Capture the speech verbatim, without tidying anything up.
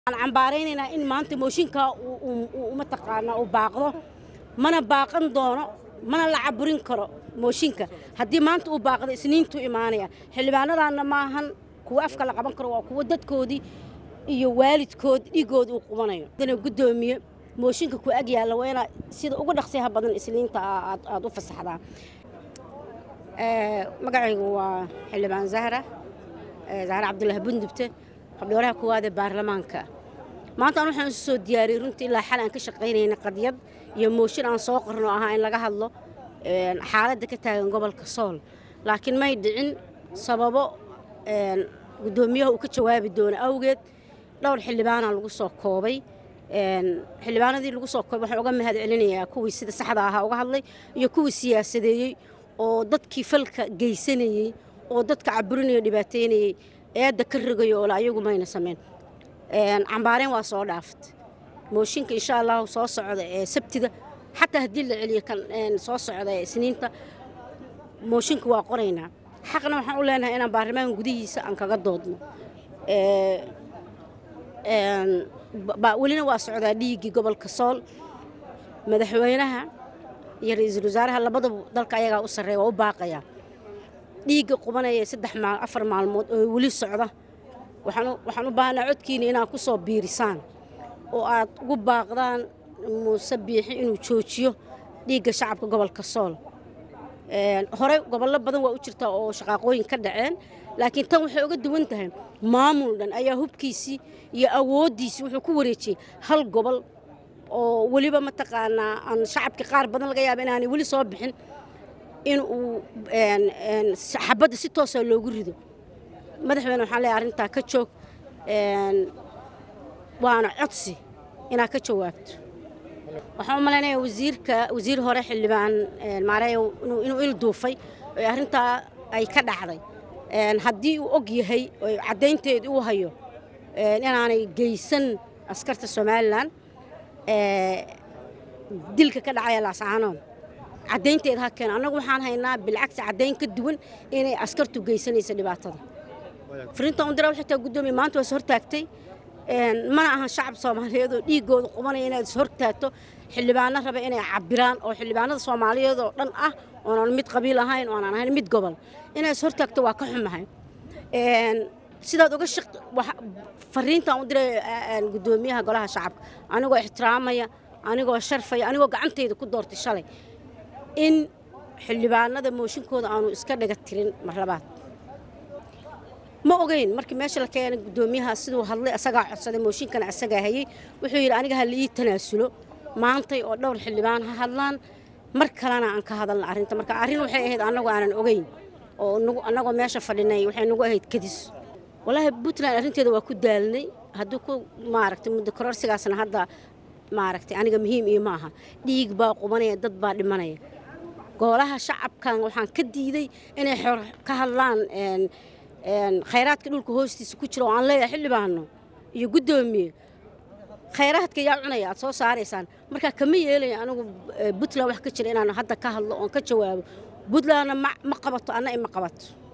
aan cambaaraynayna in maanta mooshinka uu uma taqaana uu baaqdo mana baaqan doono mana la caburin karo mooshinka haddii maanta uu baaqdo isniintu imaanaya xildhibaanadana maahan kuwa afka la qaban karo waa kuwa dadkoodii iyo waalidkood dhigood uu qubanayo dana gudoomiye mooshinka ku ag yaala weena sida ugu dhaqsiyaha badan isniinta aad aad u fasaxdaa ee magacaygu waa xildhibaan Zahra Zahra Cabdullaah Bundubte xubnaha kuwaada baarlamaanka maanta waxaan soo diyaariyay runtii ilaa xal aan ka shaqeynayna qadiyad iyo mooshin aan soo qorno ahaa in laga hadlo ee xaaladda ka taagan gobolka Sool laakiin may dhicin sababo ee gudoomiyaha uu ka jawaabi doono awgeed dhowr xildhibaan lagu soo koobay een xildhibaanadii lagu soo koobay waxaan uga mahad celinayaa kuwii sida saxda ah uga hadlay iyo kuwii siyaasadeeyay oo dadkii falka geysanayay oo dadka caburinaya dhibaateynayay eeda ka rigayo oo ayagu mayna sameyn een cambaareen waa soo dhaaft mooshinka insha Allah soo socda ee sabtida xataa hadii la celiyo kan een soo socda ee isniinta mooshinka waa qoraynaa xaqna waxaan u leenahay inaan baarlamaanka gudihiisa aan kaga doodno ee een ba walina waa socdaa dhiigii gobolka Sool madaxweynaha iyo ra'iisul wasaaraha labadaba dalka ayaga u sareeyo oo u baaqaya dhiiga qubanaya saddex maal afar maalmood oo wali socda waxaan waxaan u baahnaa codkiina inaan ku soo biirisaan oo aad ugu baaqdaan musabiixi inuu joojiyo dhiiga shacabka gobolka Sool een hore gobollo badan waa u jirta oo shaqaqooyin ka dhaceen laakiin tan waxay uga duwan tahay maamul dhan ayaa hubkiisi iyo awoodiisi wuxuu ku wareejiyay hal gobol oo waliba ma taqaanaa aan shacabka qaar badan laga yaabo inaanay wali soo bixin in uu een een xabada si toos ah loogu rido madaxweynaha waxaan leeyahay arinta ka joog een waana codsi ina ka jawaabto waxaan u maleynayaa wasiirka wasiir hore xildhibaan een maareeyo inuu il duufay arinta ay ka dhacday een hadii uu og yahay oo cadeynteed uu hayo een inaanay geysan askarta Soomaaliland ee dilka ka dhacay la saano cadeynteed ha keen anagu waxaan haynaa bilcagsi cadeyn ka duwan inay askartu geysanayso dhibaatada frinta uu diraa xitaa gudoomiye maanta waa soo taagtay een mana ahan shacab Soomaaliyeed oo dhiigooda qubanaya inay soo taagto xildhibaanada raba inay cabiraan oo xildhibaanada Soomaaliyeed oo dhan ah oo aan mid qabiil ahayn oo aan ahayn mid gobol inay soo taagto waa ka xumahay een sidaad uga shaq fariinta uu diray gudoomiyaha golaha shacabka anigoo ixtiraamaya anigoo sharfaya anigoo gacanteyda ku doortay shalay in xildhibaanada mooshinkooda aanu iska dhaga tirin mar labaad ma ogeyn markii meesha la keenay gudoomiyaha sidoo hadlay asaga codsaday mooshinkana asaga hayay wuxuu yiri aniga hal ii tanaasulo maantay oo dhowr xildhibaan ha hadlaan mar kalena aan ka hadalna arinta marka arin waxay ahayd anagu aanan ogeyn oo anagoo meesha fadhinay waxay nagu ahayd kadis wallahi Puntland arinteeda waa ku daalnay haduu ku maaragtay muddo kororsigaasna hadda maaragtay aniga muhiim iyo maaha dhiig baa qubanaya dad baa dhimanaya golaha shacabkan waxaan ka diiday inay xor ka hadlaan een een khayraadka dhulka hoostiisa ku jira oo aan leeyahay xildhibaano iyo gudoomiye khayraadka yaa cunaya aad soo saaraysan marka kama yeelay anigu Puntland wax ka jira inaan hadda ka hadlo oo ka jawaabo Puntland ma qabato ana ima qabato